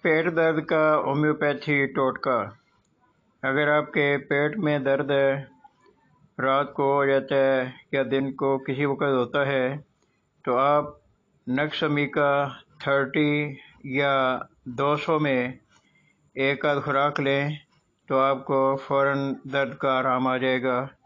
पेट दर्द का होम्योपैथी टोटका। अगर आपके पेट में दर्द रात को हो जाता है या दिन को किसी वक्त होता है तो आप नक्समिका 30 या 200 में एक आध खुराक लें तो आपको फ़ौरन दर्द का आराम आ जाएगा।